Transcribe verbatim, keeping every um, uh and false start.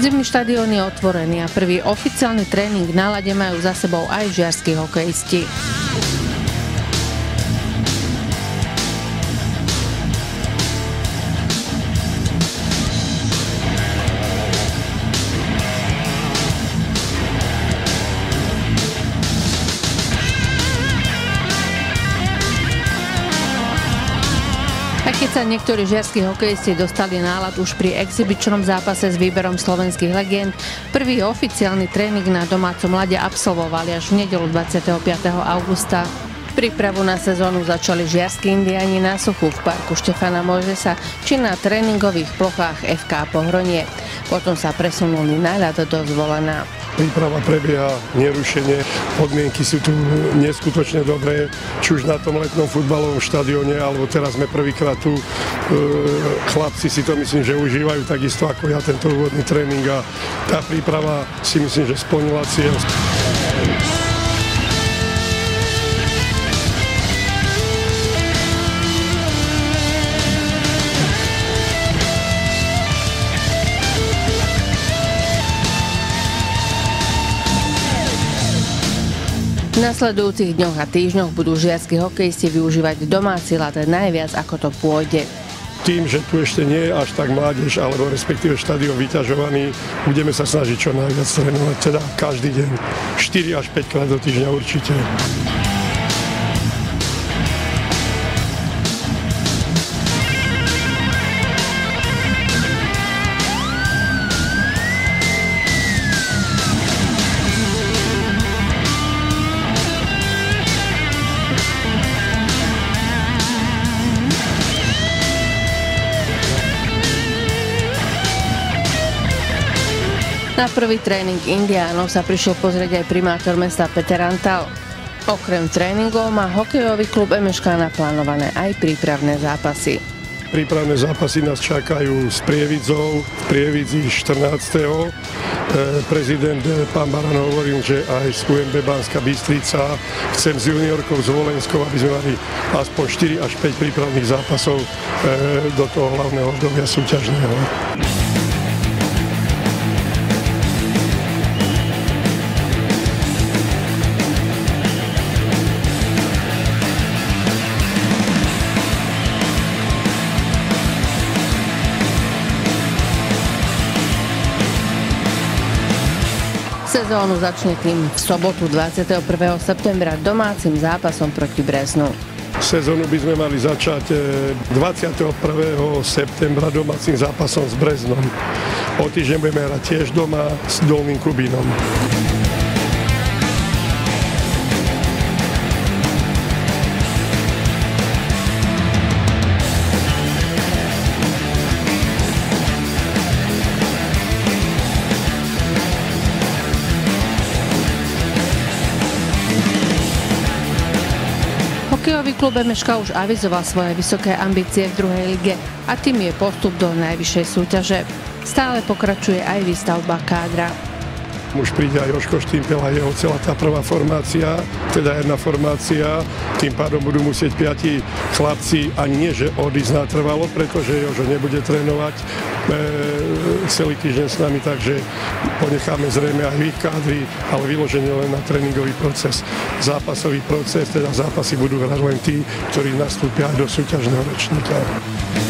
Zimný štadión je otvorený a prvý oficiálny tréning na ľade majú za sebou aj žiarski hokejisti. Keď sa niektorí žiarski hokejisti dostali nálad už pri exibičnom zápase s výberom slovenských legend, prvý oficiálny tréning na domácom ľade absolvovali až v nedeľu dvadsiateho piateho augusta. Prípravu na sezónu začali žiarski indiáni na suchu v parku Štefana Mojžesa či na tréningových plochách ef ká Pohronie. Potom sa presunuli na ľad do Zvolena. Príprava prebieha nerušene, podmienky sú tu neskutočne dobré, či už na tom letnom futbalovom štadióne, alebo teraz sme prvýkrát tu, chlapci si to myslím, že užívajú takisto ako ja tento úvodný tréning a tá príprava si myslím, že splnila cieľ. V nasledujúcich dňoch a týždňoch budú žiarski hokejisti využívať domáci ľad najviac, ako to pôjde. Tým, že tu ešte nie je až tak mládež, alebo respektíve štadión vyťažovaný, budeme sa snažiť čo najviac trénovať, teda každý deň, štyri až päť krát do týždňa určite. Na prvý tréning indiánov sa prišiel pozrieť aj primátor mesta Peter Antal. Okrem tréningov má hokejový klub em eš ká naplánované aj prípravné zápasy. Prípravné zápasy nás čakajú s Prievidzou, v Prievidzi štrnásteho Prezident pán Baran hovoril, že aj z ú em bé Banská Bystrica chcem s juniorkou z Volenskou, aby sme mali aspoň štyri až päť prípravných zápasov do toho hlavného obdobia súťažného. Sezónu začne tým v sobotu dvadsiateho prvého septembra domácim zápasom proti Breznu. Sezónu by sme mali začať dvadsiateho prvého septembra domácim zápasom s Breznom. O týždeň budeme hrať tiež doma s Dolným Kubínom. Hokejový klub em eš ká už avizoval svoje vysoké ambície v druhej lige a tým je postup do najvyššej súťaže. Stále pokračuje aj výstavba kádra. Už príde aj Jožko Štimpel a jeho celá tá prvá formácia, teda jedna formácia, tým pádom budú musieť piati chlapci ani nie, že odísť natrvalo, pretože Jožo nebude trénovať e, celý týždeň s nami, takže ponecháme zrejme aj ich kádry, ale vyloženie len na tréningový proces. Zápasový proces, teda zápasy budú hrať len tí, ktorí nastúpia aj do súťažného ročníka.